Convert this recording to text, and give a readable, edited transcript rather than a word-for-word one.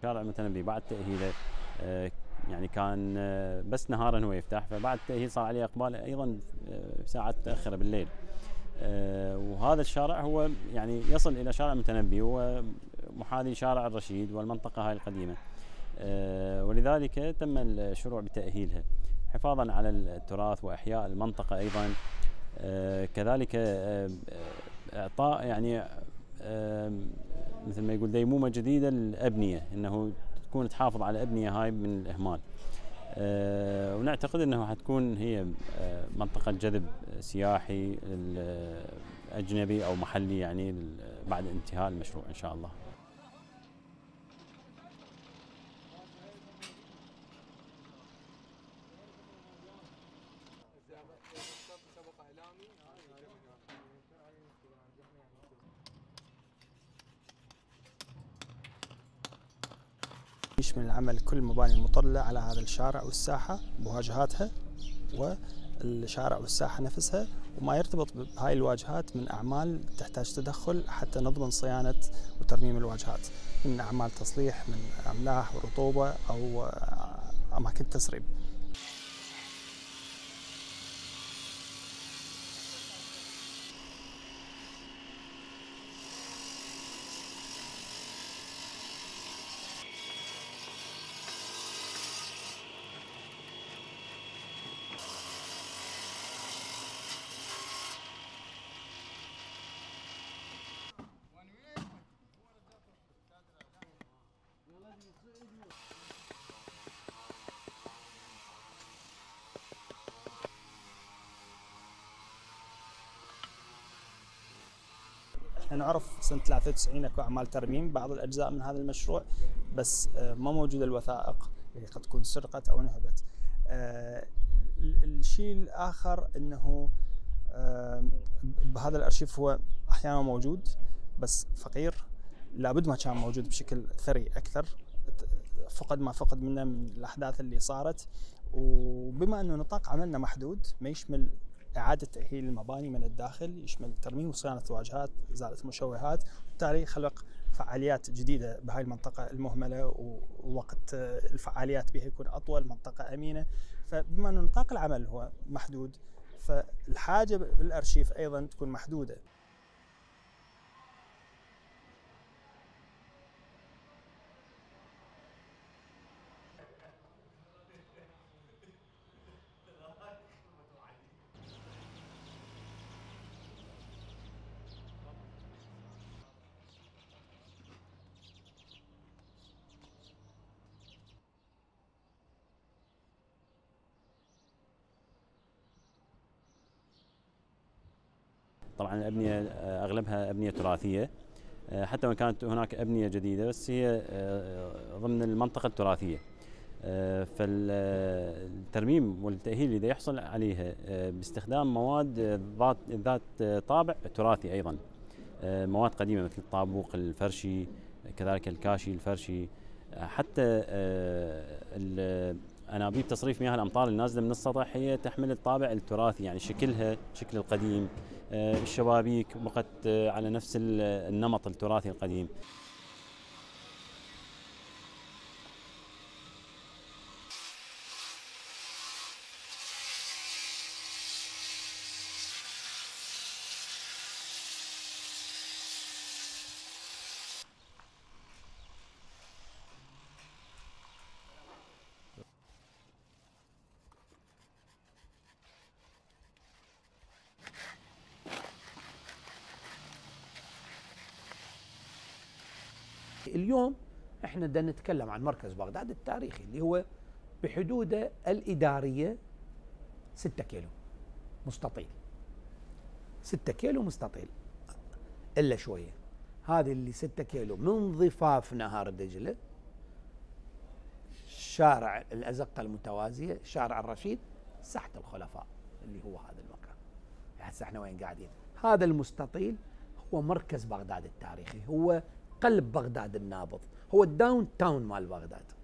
شارع المتنبي بعد تأهيله يعني كان بس نهارا هو يفتح، فبعد التأهيل صار عليه إقبال أيضا بساعات متأخرة بالليل. وهذا الشارع هو يعني يصل إلى شارع المتنبي، هو محاذي شارع الرشيد والمنطقة هاي القديمة، ولذلك تم الشروع بتأهيلها حفاظا على التراث وإحياء المنطقة أيضا. كذلك إعطاء يعني مثل ما يقول ديمومة جديدة للأبنية، أنه تكون تحافظ على الأبنية هاي من الإهمال. ونعتقد أنه حتكون هي منطقة جذب سياحي أجنبي أو محلي يعني بعد انتهاء المشروع إن شاء الله. يشمل العمل كل المباني المطلة على هذا الشارع والساحة بواجهاتها والشارع والساحة نفسها، وما يرتبط بهاي الواجهات من أعمال تحتاج تدخل حتى نضمن صيانة وترميم الواجهات، من أعمال تصليح من أملاح ورطوبة أو أماكن تسريب. احنا نعرف سنة 93 اكو اعمال ترميم بعض الاجزاء من هذا المشروع، بس ما موجودة الوثائق اللي قد تكون سرقت او نهبت. الشيء الاخر انه بهذا الارشيف هو احيانا موجود بس فقير، لابد ما كان موجود بشكل ثري اكثر، فقد ما فقد منه من الاحداث اللي صارت. وبما انه نطاق عملنا محدود ما يشمل إعادة تأهيل المباني من الداخل، يشمل ترميم وصيانة واجهات، إزالة مشوهات، وبالتالي خلق فعاليات جديدة بهاي المنطقة المهملة، ووقت الفعاليات بها يكون أطول، منطقة أمينة. فبما أن نطاق العمل هو محدود فالحاجة بالأرشيف أيضا تكون محدودة. طبعا الأبنية أغلبها أبنية تراثية، حتى وإن كانت هناك أبنية جديدة بس هي ضمن المنطقة التراثية. فالترميم والتأهيل إذا يحصل عليها باستخدام مواد ذات طابع تراثي أيضا، مواد قديمة مثل الطابوق الفرشي، كذلك الكاشي الفرشي، حتى أنابيب تصريف مياه الأمطار النازلة من السطح هي تحمل الطابع التراثي، يعني شكلها شكل القديم، الشبابيك بقت على نفس النمط التراثي القديم. اليوم احنا بدنا نتكلم عن مركز بغداد التاريخي اللي هو بحدوده الإدارية 6 كيلو مستطيل، 6 كيلو مستطيل إلا شوية. هذه اللي 6 كيلو من ضفاف نهر دجلة، شارع الأزقة المتوازية، شارع الرشيد، ساحة الخلفاء اللي هو هذا المكان. هسه احنا وين قاعدين؟ هذا المستطيل هو مركز بغداد التاريخي، هو قلب بغداد النابض، هو الداون تاون مال بغداد.